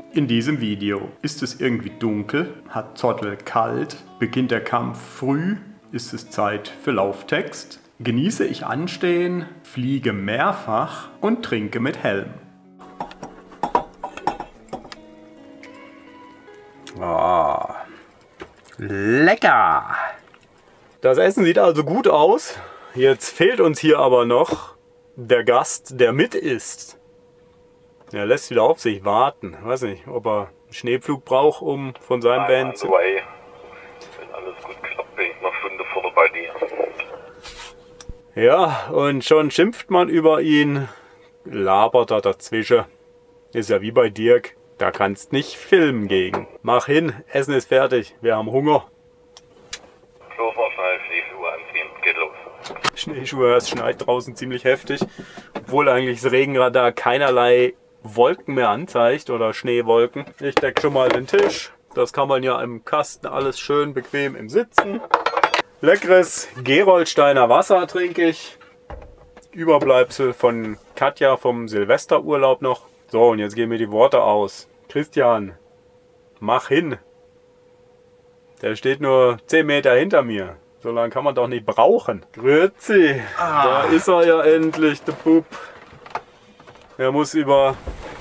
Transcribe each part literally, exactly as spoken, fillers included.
In diesem Video ist es irgendwie dunkel, hat Zottel kalt, beginnt der Kampf früh, ist es Zeit für Lauftext, genieße ich Anstehen, fliege mehrfach und trinke mit Helm. Ah, lecker! Das Essen sieht also gut aus. Jetzt fehlt uns hier aber noch der Gast, der mit isst. Er lässt wieder auf sich warten. Ich weiß nicht, ob er einen Schneepflug braucht, um von seinem Van zu... Wenn alles gut klappt, bin ich noch eine Stunde vorne bei dir. Ja, und schon schimpft man über ihn, labert er dazwischen. Ist ja wie bei Dirk, da kannst nicht filmen gegen. Mach hin, Essen ist fertig, wir haben Hunger. Los, mal schnell Schneeschuhe anziehen, geht los. Schneeschuhe, es schneit draußen ziemlich heftig, obwohl eigentlich das Regenradar keinerlei Wolken mehr anzeigt oder Schneewolken. Ich decke schon mal den Tisch, das kann man ja im Kasten alles schön bequem im Sitzen. Leckeres Gerolsteiner Wasser trinke ich. Überbleibsel von Katja vom Silvesterurlaub noch. So, und jetzt gehen mir die Worte aus. Christian, mach hin. Der steht nur zehn Meter hinter mir. So lange kann man doch nicht brauchen. Grüezi, ah. Da ist er ja endlich, der Bub. Er muss über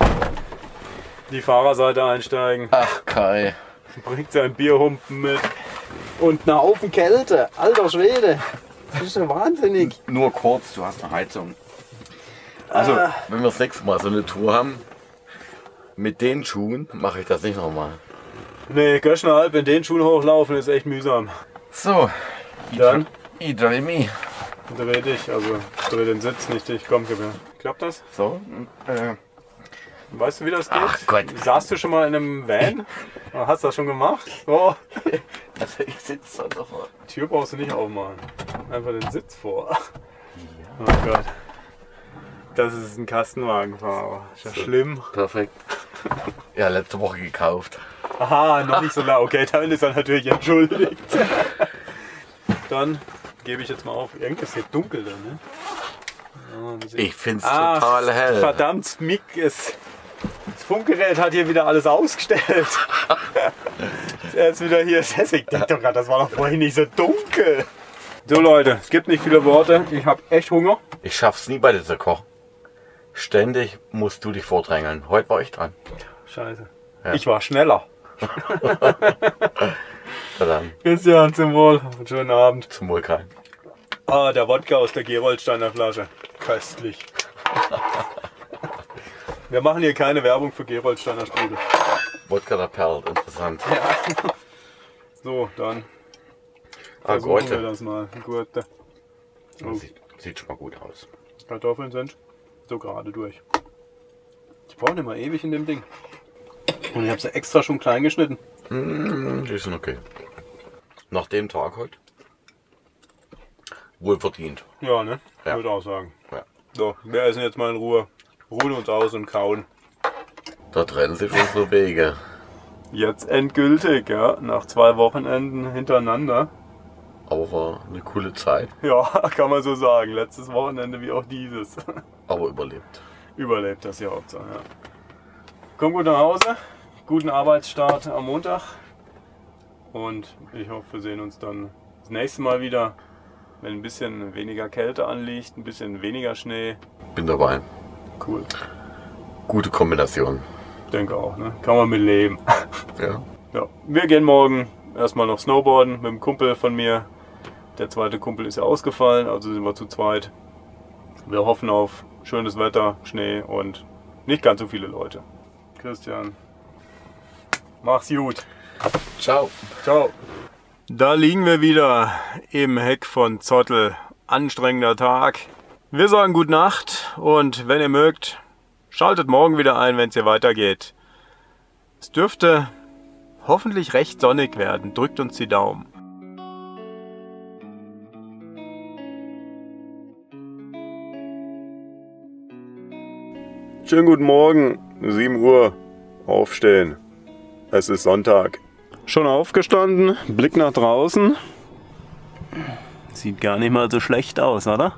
die Fahrerseite einsteigen. Ach Kai. Bringt seinen Bierhumpen mit. Und eine Haufen Kälte. Alter Schwede. Das ist ja wahnsinnig. Nur kurz, du hast eine Heizung. Also, ah. wenn wir das nächste Mal so eine Tour haben, mit den Schuhen mache ich das nicht nochmal. Nee, Göschneralp in den Schuhen hochlaufen ist echt mühsam. So, dann I dreh mich. Dreh dich, also dreh den Sitz, nicht dich. Komm, gib her. Klappt das? So, äh. Weißt du, wie das geht? Ach Gott. Saßt du schon mal in einem Van? Hast du das schon gemacht? Oh. Also ich sitze da doch. Die Tür brauchst du nicht aufmachen. Einfach den Sitz vor. Ja. Oh Gott. Das ist ein Kastenwagenfahrer. Ist ja so, schlimm. Perfekt. Ja, letzte Woche gekauft. Aha, noch nicht so lange. Okay, dann ist er natürlich entschuldigt. Dann gebe ich jetzt mal auf. Irgendwie ist es hier dunkel da, ne? Ja, ich finde es total hell. Verdammt, Mick ist. Das Funkgerät hat hier wieder alles ausgestellt. Er ist wieder hier. Deswegen denkt doch gerade, das war doch vorhin nicht so dunkel. So Leute, es gibt nicht viele Worte. Ich habe echt Hunger. Ich schaff's nie bei dieser Koch. Ständig musst du dich vordrängeln. Heute war ich dran. Scheiße. Ja. Ich war schneller. Verdammt. Christian, zum Wohl. Einen schönen Abend. Zum Wohl, Kai. Ah, der Wodka aus der Gerolsteiner Flasche. Köstlich. Wir machen hier keine Werbung für Gerolsteiner Sprudel. Wodka der Perl, interessant. Ja. So, dann ah, versuchen wir das mal. Gurte. Oh. Sieht, sieht schon mal gut aus. Kartoffeln sind so gerade durch. Ich brauche nicht mal ewig in dem Ding. Und ich habe sie extra schon klein geschnitten. Mm, die sind okay. Nach dem Tag heute. Wohl verdient. Ja, ne? Ja. Würde auch sagen. Ja. So, wir essen jetzt mal in Ruhe. Ruhen uns aus und kauen. Da trennen sich unsere Wege. Jetzt endgültig, ja. Nach zwei Wochenenden hintereinander. Aber war eine coole Zeit. Ja, kann man so sagen. Letztes Wochenende wie auch dieses. Aber überlebt. Überlebt das ja Hauptsache, ja. Komm gut nach Hause. Guten Arbeitsstart am Montag. Und ich hoffe, wir sehen uns dann das nächste Mal wieder. Wenn ein bisschen weniger Kälte anliegt, ein bisschen weniger Schnee. Bin dabei. Cool. Gute Kombination. Denke auch, ne? Kann man mit leben. Ja. Ja. Wir gehen morgen erstmal noch Snowboarden mit einem Kumpel von mir. Der zweite Kumpel ist ja ausgefallen, also sind wir zu zweit. Wir hoffen auf schönes Wetter, Schnee und nicht ganz so viele Leute. Christian, mach's gut. Ciao. Ciao. Da liegen wir wieder im Heck von Zottel. Anstrengender Tag. Wir sagen gute Nacht und wenn ihr mögt, schaltet morgen wieder ein, wenn es hier weitergeht. Es dürfte hoffentlich recht sonnig werden. Drückt uns die Daumen. Schönen guten Morgen, sieben Uhr. Aufstehen. Es ist Sonntag. Schon aufgestanden, Blick nach draußen. Sieht gar nicht mal so schlecht aus, oder?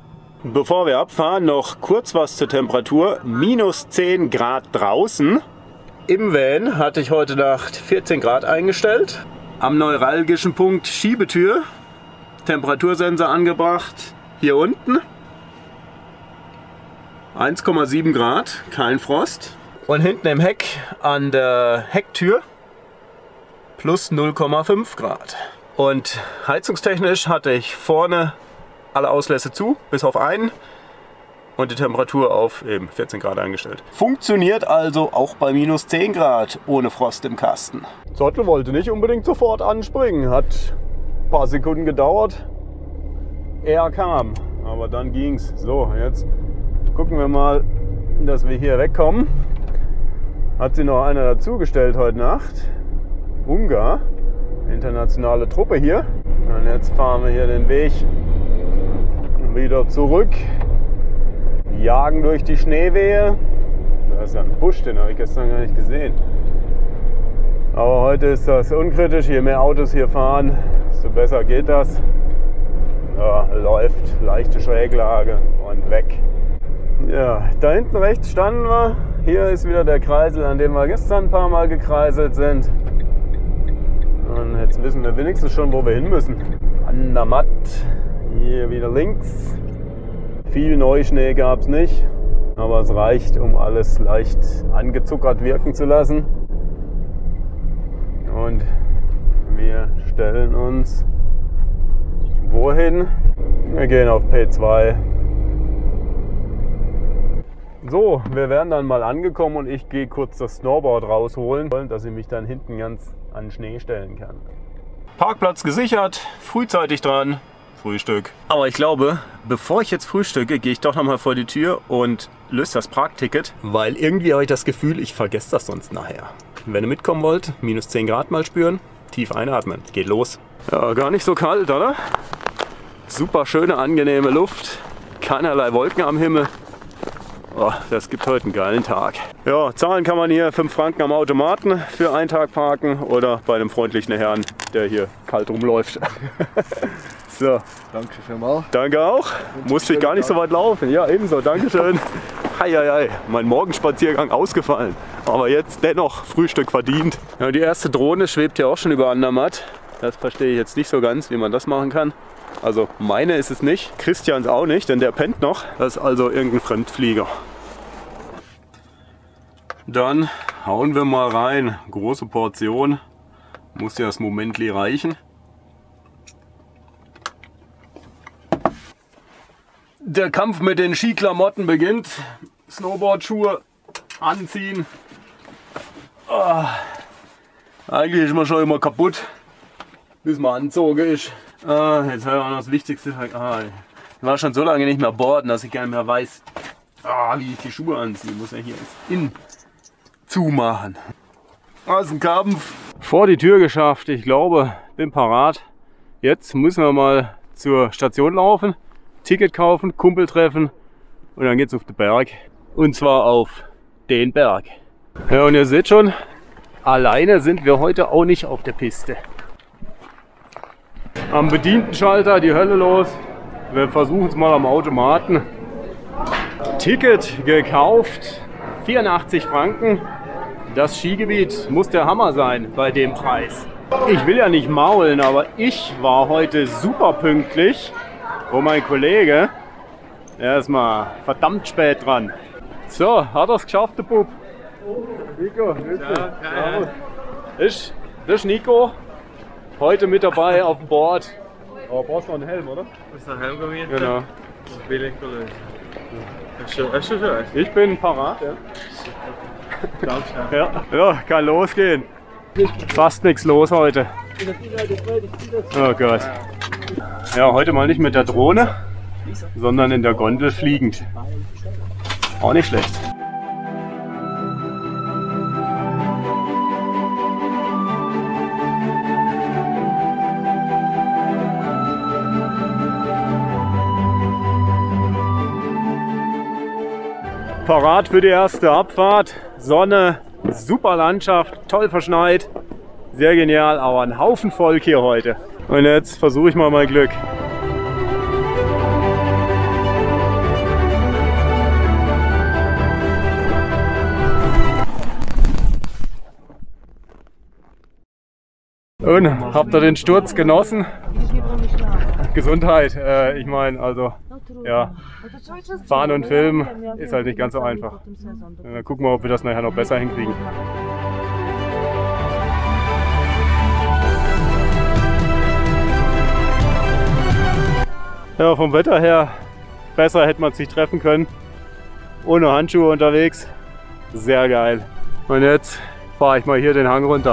Bevor wir abfahren, noch kurz was zur Temperatur. Minus zehn Grad draußen. Im Van hatte ich heute Nacht vierzehn Grad eingestellt. Am neuralgischen Punkt Schiebetür. Temperatursensor angebracht. Hier unten. eins Komma sieben Grad, kein Frost. Und hinten im Heck an der Hecktür plus null Komma fünf Grad. Und heizungstechnisch hatte ich vorne alle Auslässe zu, bis auf einen. Und die Temperatur auf eben vierzehn Grad eingestellt. Funktioniert also auch bei minus zehn Grad ohne Frost im Kasten. Zottel wollte nicht unbedingt sofort anspringen. Hat ein paar Sekunden gedauert. Er kam, aber dann ging's. So, jetzt gucken wir mal, dass wir hier wegkommen. Hat sie noch einer dazugestellt heute Nacht. Ungar. Internationale Truppe hier. Und jetzt fahren wir hier den Weg wieder zurück. Jagen durch die Schneewehe. Da ist ja ein Busch, den habe ich gestern gar nicht gesehen. Aber heute ist das unkritisch. Je mehr Autos hier fahren, desto besser geht das. Ja, läuft, leichte Schräglage und weg. Ja, da hinten rechts standen wir. Hier ist wieder der Kreisel, an dem wir gestern ein paar Mal gekreiselt sind. Und jetzt wissen wir wenigstens schon, wo wir hin müssen. An der Matt. Hier wieder links. Viel Neuschnee gab es nicht, aber es reicht, um alles leicht angezuckert wirken zu lassen. Und wir stellen uns wohin? Wir gehen auf P zwei. So, wir werden dann mal angekommen und ich gehe kurz das Snowboard rausholen, dass ich mich dann hinten ganz an den Schnee stellen kann. Parkplatz gesichert, frühzeitig dran. Frühstück. Aber ich glaube, bevor ich jetzt frühstücke, gehe ich doch noch mal vor die Tür und löse das Parkticket, weil irgendwie habe ich das Gefühl, ich vergesse das sonst nachher. Wenn ihr mitkommen wollt, minus zehn Grad mal spüren, tief einatmen, geht los. Ja, gar nicht so kalt, oder? Super schöne, angenehme Luft, keinerlei Wolken am Himmel. Oh, das gibt heute einen geilen Tag. Ja, zahlen kann man hier fünf Franken am Automaten für einen Tag parken oder bei einem freundlichen Herrn, der hier kalt rumläuft. So. Danke vielmals. Danke auch. Musste ich gar nicht so weit laufen. Ja, ebenso. Dankeschön. Heieiei, mein Morgenspaziergang ausgefallen. Aber jetzt dennoch Frühstück verdient. Ja, die erste Drohne schwebt ja auch schon über Andermatt. Das verstehe ich jetzt nicht so ganz, wie man das machen kann. Also meine ist es nicht, Christians auch nicht, denn der pennt noch. Das ist also irgendein Fremdflieger. Dann hauen wir mal rein. Große Portion. Muss ja das Momentli reichen. Der Kampf mit den Skiklamotten beginnt. Snowboardschuhe anziehen. Oh. Eigentlich ist man schon immer kaputt, bis man angezogen ist. Ah, jetzt habe ich auch noch das Wichtigste. Ah, ich war schon so lange nicht mehr boarden, dass ich gar nicht mehr weiß, ah, wie ich die Schuhe anziehe. Ich muss ja hier innen zumachen. Also ein Kampf. Vor die Tür geschafft. Ich glaube, bin parat. Jetzt müssen wir mal zur Station laufen. Ticket kaufen, Kumpel treffen und dann geht's auf den Berg. Und zwar auf den Berg. Ja, und ihr seht schon, alleine sind wir heute auch nicht auf der Piste. Am Bedientenschalter die Hölle los. Wir versuchen es mal am Automaten. Ticket gekauft, vierundachtzig Franken. Das Skigebiet muss der Hammer sein bei dem Preis. Ich will ja nicht maulen, aber ich war heute super pünktlich. Oh, mein Kollege, der ist mal verdammt spät dran. So, hat er es geschafft, der Bub? Nico, ja, ja. Ist, das ist Nico, heute mit dabei auf dem Board. Aber brauchst du noch einen Helm, oder? Ist der Helm gemietet? Genau. Billig gelöst. Hast du, hast du schon? Ich bin parat, ja. Danke. Ja, ja, kann losgehen. Fast nichts los heute. Oh Gott. Ja, heute mal nicht mit der Drohne, sondern in der Gondel fliegend. Auch nicht schlecht. Parat für die erste Abfahrt. Sonne, super Landschaft, toll verschneit. Sehr genial, aber ein Haufen Volk hier heute. Und jetzt versuche ich mal mein Glück. Und habt ihr den Sturz genossen? Gesundheit, äh, ich meine, also ja, fahren und filmen ist halt nicht ganz so einfach. Äh, gucken wir, ob wir das nachher noch besser hinkriegen. Ja, vom Wetter her besser hätte man sich treffen können. Ohne Handschuhe unterwegs. Sehr geil. Und jetzt fahre ich mal hier den Hang runter.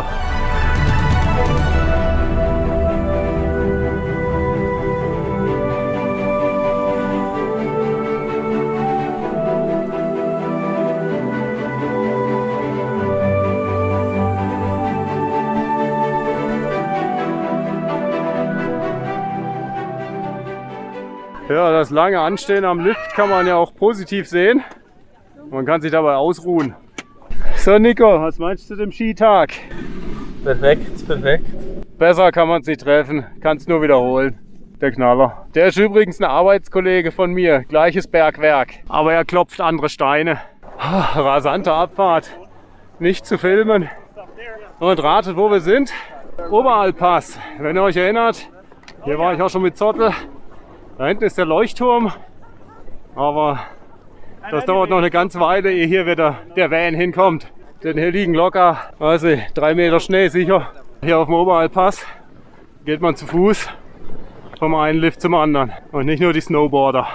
Ja, das lange Anstehen am Lift kann man ja auch positiv sehen. Man kann sich dabei ausruhen. So Nico, was meinst du zu dem Skitag? Perfekt, perfekt. Besser kann man es nicht treffen, kann es nur wiederholen. Der Knaller. Der ist übrigens ein Arbeitskollege von mir, gleiches Bergwerk. Aber er klopft andere Steine. Rasante Abfahrt, nicht zu filmen. Und ratet, wo wir sind? Oberalpass. Wenn ihr euch erinnert, hier war ich auch schon mit Zottel. Da hinten ist der Leuchtturm, aber das dauert noch eine ganze Weile, ehe hier wieder der Van hinkommt. Denn hier liegen locker, weiß ich, drei Meter Schnee sicher. Hier auf dem Oberalpass geht man zu Fuß vom einen Lift zum anderen und nicht nur die Snowboarder.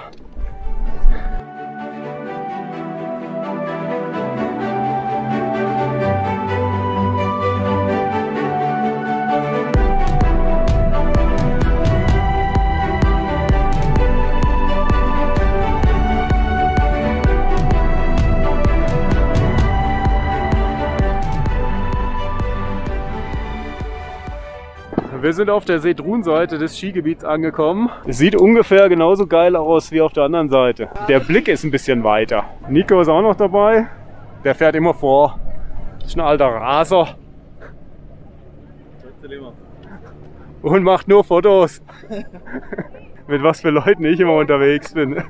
Wir sind auf der Seedrun-Seite des Skigebiets angekommen. Es sieht ungefähr genauso geil aus wie auf der anderen Seite. Der Blick ist ein bisschen weiter. Nico ist auch noch dabei. Der fährt immer vor. Das ist ein alter Raser. Und macht nur Fotos. Mit was für Leuten ich immer unterwegs bin.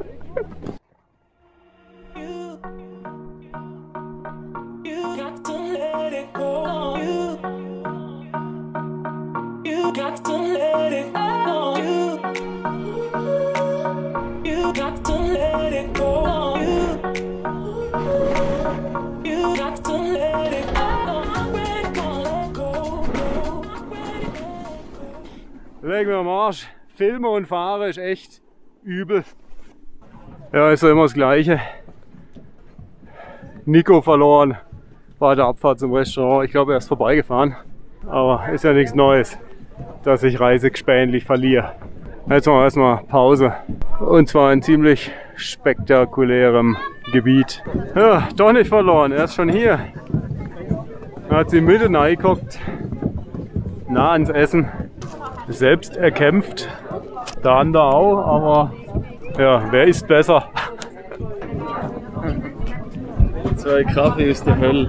Leg mir am Arsch. Filme und fahre ist echt übel. Ja, ist ja immer das Gleiche. Nico verloren bei der Abfahrt zum Restaurant. Ich glaube, er ist vorbeigefahren. Aber ist ja nichts Neues, dass ich reisegespänlich verliere. Jetzt machen wir erstmal Pause. Und zwar in ziemlich spektakulärem Gebiet. Ja, doch nicht verloren. Er ist schon hier. Er hat sie Mitte reingeguckt. Nah ans Essen. Selbst erkämpft. Der andere auch, aber ja, wer isst besser? Zwei Kaffee aus der Hölle.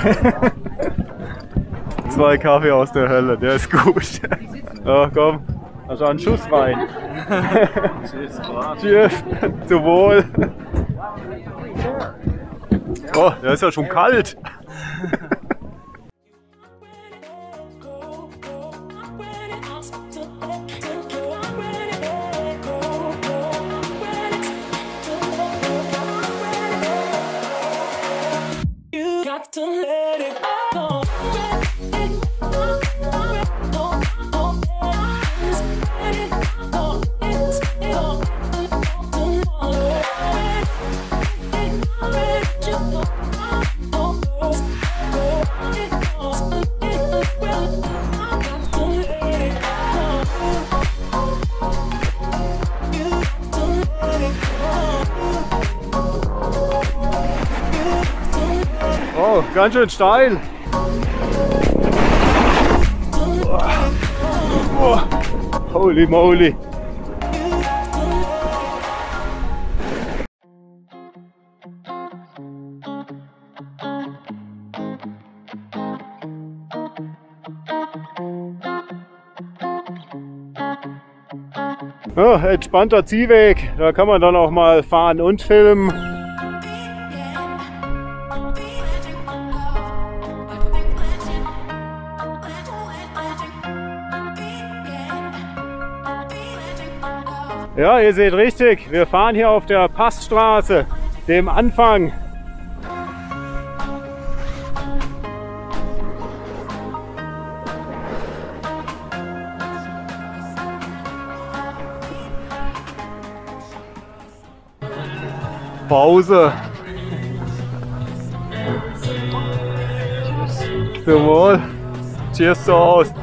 Zwei Kaffee aus der Hölle, der ist gut. Ja, komm, also einen Schuss rein. Cheers, Cheers, zu Wohl. Oh, der ist ja schon kalt. Oh, ganz schön steil. Oh, holy moly. Oh, entspannter Ziehweg, da kann man dann auch mal fahren und filmen. Ja, ihr seht richtig, wir fahren hier auf der Passstraße, dem Anfang. Pause. Zum Wohl. Cheers zu Hause.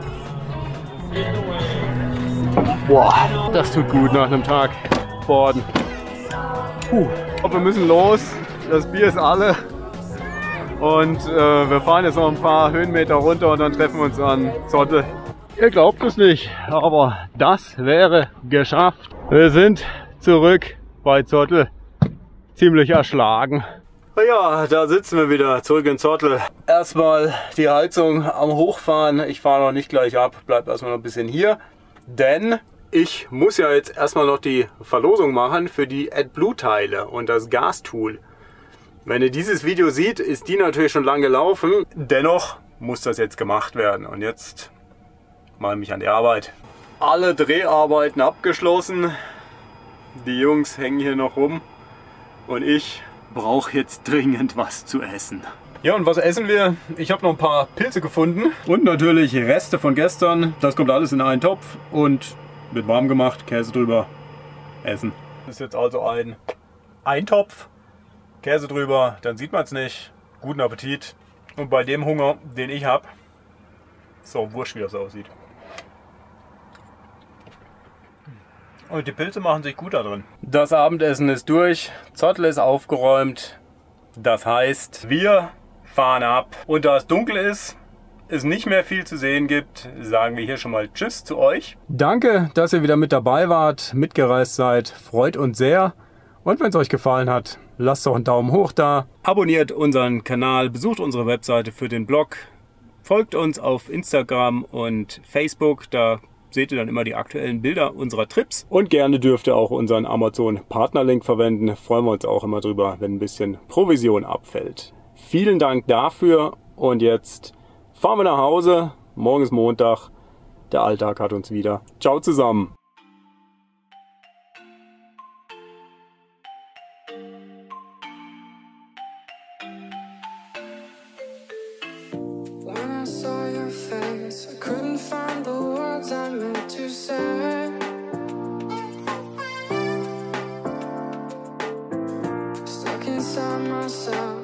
Boah, das tut gut nach einem Tag Borden. Puh. Wir müssen los. Das Bier ist alle. Und äh, wir fahren jetzt noch ein paar Höhenmeter runter und dann treffen wir uns an Zottel. Ihr glaubt es nicht, aber das wäre geschafft. Wir sind zurück bei Zottel. Ziemlich erschlagen. Ja, da sitzen wir wieder zurück in Zottel. Erstmal die Heizung am Hochfahren. Ich fahre noch nicht gleich ab, bleib erstmal noch ein bisschen hier. Denn ich muss ja jetzt erstmal noch die Verlosung machen für die AdBlue-Teile und das Gastool. Wenn ihr dieses Video seht, ist die natürlich schon lange gelaufen. Dennoch muss das jetzt gemacht werden. Und jetzt mache ich mich an die Arbeit. Alle Dreharbeiten abgeschlossen. Die Jungs hängen hier noch rum. Und ich brauche jetzt dringend was zu essen. Ja, und was essen wir? Ich habe noch ein paar Pilze gefunden. Und natürlich Reste von gestern. Das kommt alles in einen Topf und wird warm gemacht. Käse drüber. Essen. Das ist jetzt also ein Eintopf. Käse drüber, dann sieht man es nicht. Guten Appetit. Und bei dem Hunger, den ich habe, ist auch wurscht, wie das aussieht. Und die Pilze machen sich gut da drin. Das Abendessen ist durch, Zottel ist aufgeräumt. Das heißt, wir fahren ab. Und da es dunkel ist, es nicht mehr viel zu sehen gibt, sagen wir hier schon mal Tschüss zu euch. Danke, dass ihr wieder mit dabei wart, mitgereist seid. Freut uns sehr. Und wenn es euch gefallen hat, lasst doch einen Daumen hoch da. Abonniert unseren Kanal, besucht unsere Webseite für den Blog. Folgt uns auf Instagram und Facebook, da seht ihr dann immer die aktuellen Bilder unserer Trips. Und gerne dürft ihr auch unseren Amazon-Partnerlink verwenden. Freuen wir uns auch immer drüber, wenn ein bisschen Provision abfällt. Vielen Dank dafür und jetzt fahren wir nach Hause. Morgen ist Montag. Der Alltag hat uns wieder. Ciao zusammen. When I saw your face, I couldn't find the words I meant to say. Stuck inside myself.